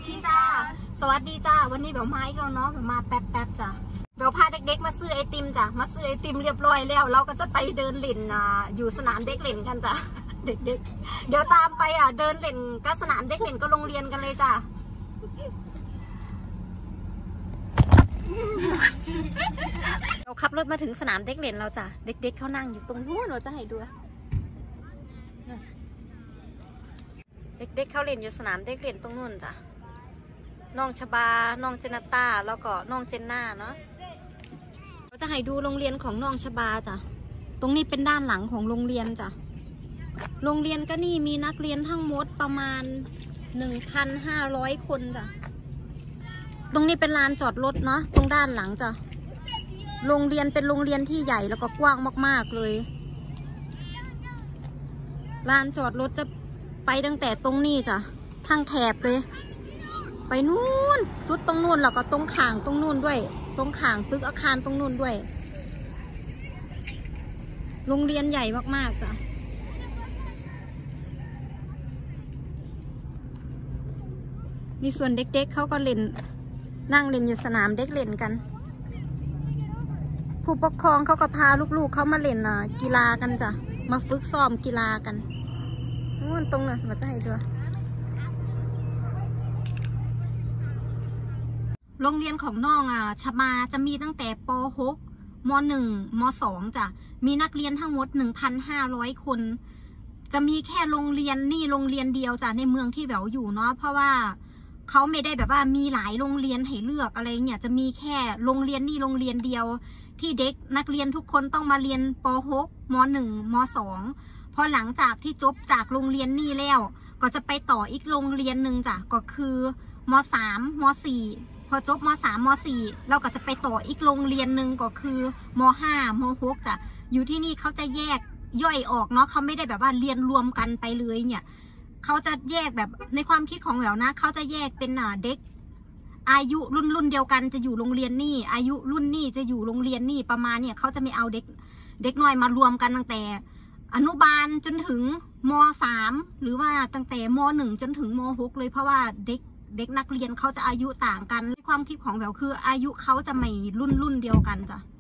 ดีจ้าสวัสดีจ้าวันนี้เบลมาอีกแล้วเนาะเบลมาแป๊บจ้าเบลพาเด็กๆมาซื้อไอติมจ้ะมาซื้อไอติมเรียบร้อยแล้วเราก็จะไปเดินเล่นอยู่สนามเด็กเล่นกันจ้ะเด็กๆเดี๋ยวตามไปเดินเล่นก็สนามเด็กเล่นก็โรงเรียนกันเลยจ้ะเราขับรถมาถึงสนามเด็กเล่นเราจ้ะเด็กๆเขานั่งอยู่ตรงนู้นเราจะให้ดูเด็กๆเขาเล่นอยู่สนามเด็กเล่นตรงนู้นจ้ะน้องชบาน้องเจนตาแล้วก็น้องเจนน่าเนาะเราจะให้ดูโรงเรียนของน้องชบาจ้ะตรงนี้เป็นด้านหลังของโรงเรียนจ้ะโรงเรียนก็นี่มีนักเรียนทั้งหมดประมาณ 1,500 คนจ้ะตรงนี้เป็นลานจอดรถเนาะตรงด้านหลังจ้ะโรงเรียนเป็นโรงเรียนที่ใหญ่แล้วก็กว้างมากๆเลยลานจอดรถจะไปตั้งแต่ตรงนี้จ้ะทางแถบเลยไปนู่นสุดตรงนู่นแล้วก็ตรงข่างตรงนู่นด้วยตรงข่างตึกอาคารตรงนู่นด้วยโรงเรียนใหญ่มากๆจ้ะมีส่วนเด็กๆเขาก็เล่นนั่งเล่นอยู่สนามเด็กเล่นกันผู้ปกครองเขาก็พาลูกๆเขามาเล่นกีฬากันจ้ะมาฝึกซ้อมกีฬากันนู่นตรงนั้นเราจะให้ดูโรงเรียนของน้องชมาจะมีตั้งแต่ป .6 ม .1 ม .2 จ้ะมีนักเรียนทั้งหมด 1,500 คนจะมีแค่โรงเรียนนี่โรงเรียนเดียวจ้ะในเมืองที่แหววอยู่เนาะเพราะว่าเขาไม่ได้แบบว่ามีหลายโรงเรียนให้เลือกอะไรเนี่ยจะมีแค่โรงเรียนนี่โรงเรียนเดียวที่เด็กนักเรียนทุกคนต้องมาเรียนป .6 ม .1 ม .2 พอหลังจากที่จบจากโรงเรียนนี่แล้วก็จะไปต่ออีกโรงเรียนหนึ่งจ้ะก็คือม .3 ม .4พอจบม .3 ม .4 เราก็จะไปต่ออีกโรงเรียนหนึ่งก็คือม .5 ม .6 จ้ะอยู่ที่นี่เขาจะแยกย่อยออกเนาะเขาไม่ได้แบบว่าเรียนรวมกันไปเลยเนี่ยเขาจะแยกแบบในความคิดของแหววนะเขาจะแยกเป็นเด็กอายุรุ่นเดียวกันจะอยู่โรงเรียนนี่อายุรุ่นนี่จะอยู่โรงเรียนนี่ประมาณเนี่ยเขาจะไม่เอาเด็กน้อยมารวมกันตั้งแต่อนุบาลจนถึงม .3 หรือว่าตั้งแต่ม .1 จนถึงม .6 เลยเพราะว่าเด็กนักเรียนเขาจะอายุต่างกันความคิดของแหววคืออายุเขาจะไม่รุ่นเดียวกันจ้ะ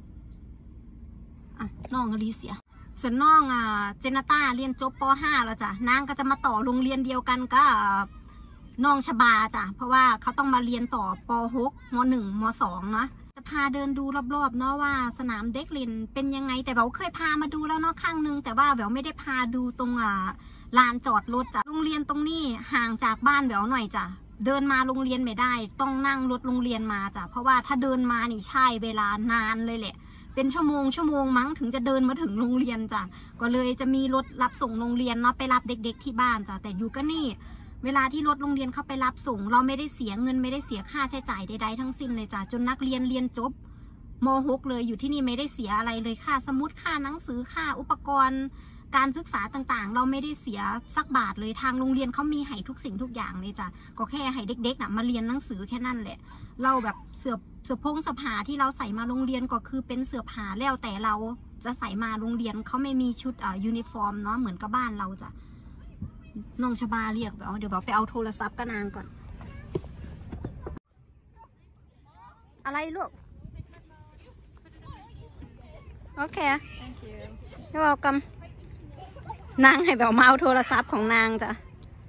น้องอลีเซียส่วนน้องเจนต้าเรียนจบป .5 แล้วจ้ะนางก็จะมาต่อโรงเรียนเดียวกันก็น้องชบาจ้ะเพราะว่าเขาต้องมาเรียนต่อป .6 ม .1 ม .2 เนาะจะพาเดินดูรอบๆเนาะว่าสนามเด็กเล่นเป็นยังไงแต่แหววเคยพามาดูแล้วเนาะครั้งนึงแต่ว่าแหววไม่ได้พาดูตรงลานจอดรถจ้ะโรงเรียนตรงนี้ห่างจากบ้านแหววหน่อยจ้ะเดินมาโรงเรียนไม่ได้ต้องนั่งรถโรงเรียนมาจ้ะเพราะว่าถ้าเดินมานี่ใช่เวลานานเลยแหละเป็นชั่วโมงมั้งถึงจะเดินมาถึงโรงเรียนจ้ะก็เลยจะมีรถรับส่งโรงเรียนเนาะไปรับเด็กๆที่บ้านจ้ะแต่อยู่ก็นี่เวลาที่รถโรงเรียนเขาไปรับส่งเราไม่ได้เสียเงินไม่ได้เสียค่าใช้จ่ายใดๆทั้งสิ้นเลยจ้ะจนนักเรียนเรียนจบม .6 เลยอยู่ที่นี่ไม่ได้เสียอะไรเลยค่าสมุดค่าหนังสือค่าอุปกรณ์การศึกษาต่างๆเราไม่ได้เสียสักบาทเลยทางโรงเรียนเขามีให้ทุกสิ่งทุกอย่างเลยจ้ะก็แค่ให้เด็กๆมาเรียนหนังสือแค่นั้นแหละเราแบบเสื้อผ้าที่เราใส่มาโรงเรียนก็คือเป็นเสื้อผ้าแล้วแต่เราจะใส่มาโรงเรียนเขาไม่มีชุดยูนิฟอร์มเนาะเหมือนกับบ้านเราจ้ะน้องชบาเรียกเดี๋ยวไปเอาโทรศัพท์กับนางก่อนอะไรลูกโอเค Thank you เดี๋ยวเอากำนางให้แบบมาเอาโทรศัพท์ของนางจ้ะ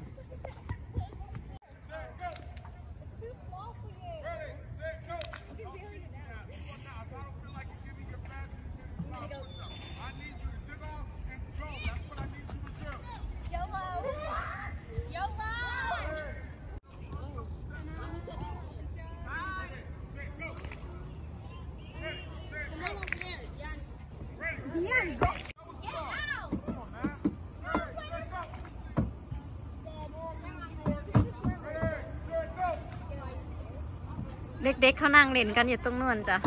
เด็กๆเขานั่งเล่นกันอยู่ตรงนู้นจ้ะ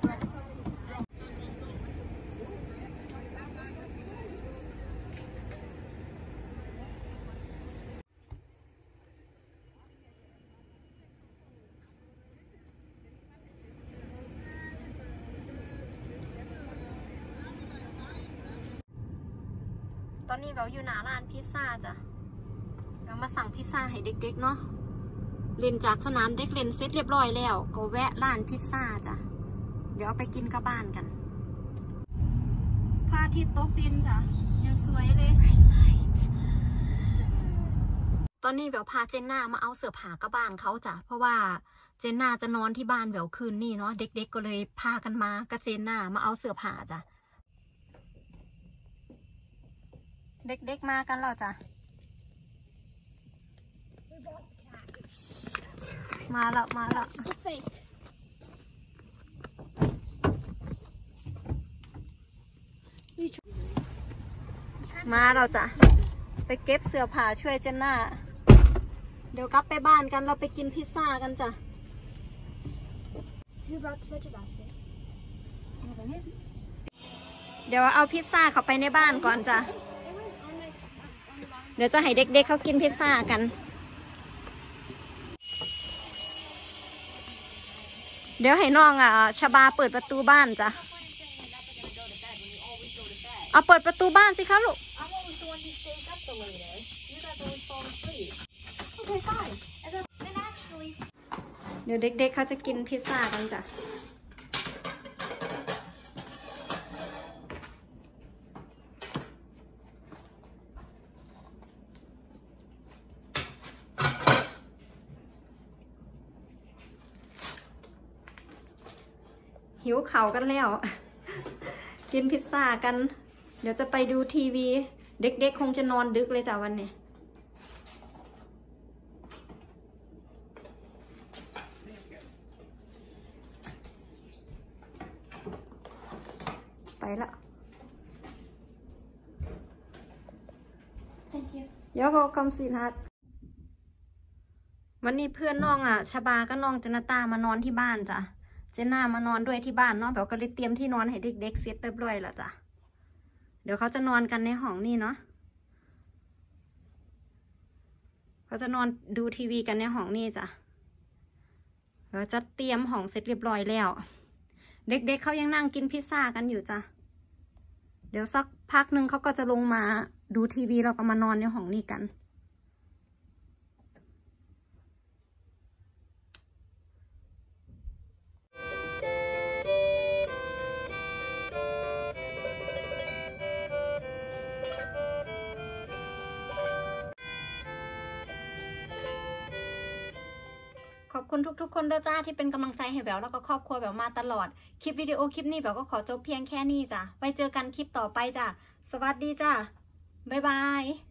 ตอนนี้เราอยู่หน้าร้านพิซซ่าจ้ะเรามาสั่งพิซซ่าให้เด็กๆเนาะเล่นจากสนามเด็กเล่นเสร็จเรียบร้อยแล้วก็แวะร้านพิซซ่าจ้ะเดี๋ยวเอาไปกินกับบ้านกันพระอาทิตย์ตกดินจ้ะยังสวยเลยตอนนี้แววพาเจนน่ามาเอาเสื้อผ้ากับบ้านเขาจ้ะเพราะว่าเจนน่าจะนอนที่บ้านแววคืนนี้เนาะเด็กๆก็เลยพากันมากับเจนน่ามาเอาเสื้อผ้าจ้ะเด็กๆมากันแล้วจ้ะมาแล้วมาแล้วมาเราจ้ะไปเก็บเสื้อผ้าช่วยเจนน่าเดี๋ยวกลับไปบ้านกันเราไปกินพิซซ่ากันจ้ะเดี๋ยวเอาพิซซ่าเข้าไปในบ้านก่อนจ้ะเดี๋ยวจะให้เด็กๆเขากินพิซซ่ากันเดี๋ยวให้น้องชบาเปิดประตูบ้านจ้ะเอาเปิดประตูบ้านสิคะลูกเดี๋ยวเด็กๆเขาจะกินพิซซ่ากันจ้ะหิวเข่ากันแล้ว กินพิซซ่ากันเดี๋ยวจะไปดูทีวีเด็กๆคงจะนอนดึกเลยจ้ะวันนี้ไปละ Thank you. You're welcome, sweetheart วันนี้เพื่อนน้องชบาก็น้องเจนตามานอนที่บ้านจ้ะเจน่ามานอนด้วยที่บ้านเนาะแบบก็เลยเตรียมที่นอนให้เด็กๆเสร็จเรียบร้อยแล้วจ้ะเดี๋ยวเขาจะนอนกันในห้องนี่เนาะเขาจะนอนดูทีวีกันในห้องนี่จ้ะเราจะเตรียมห้องเสร็จเรียบร้อยแล้วเด็กๆเขายังนั่งกินพิซซ่ากันอยู่จ้ะเดี๋ยวสักพักหนึ่งเขาก็จะลงมาดูทีวีเราก็มานอนในห้องนี่กันขอบคุณทุกๆคนด้วยจ้าที่เป็นกำลังใจให้แววแล้วก็ครอบครัวแววมาตลอดคลิปวิดีโอคลิปนี้แววก็ขอจบเพียงแค่นี้จ้ะไว้เจอกันคลิปต่อไปจ้ะสวัสดีจ้ะบ๊ายบาย